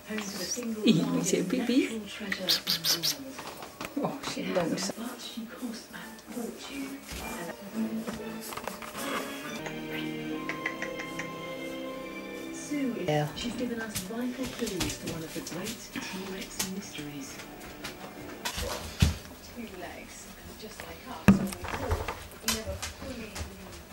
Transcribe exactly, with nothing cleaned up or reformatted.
home to a single Is it a baby? natural treasure in the world. Oh, she It longs. has, but she cost a fortune. Sue is, Yeah. she's given us vital clues to one of the great T-Rex mysteries. Two legs, and just like us, when we walk, we never fully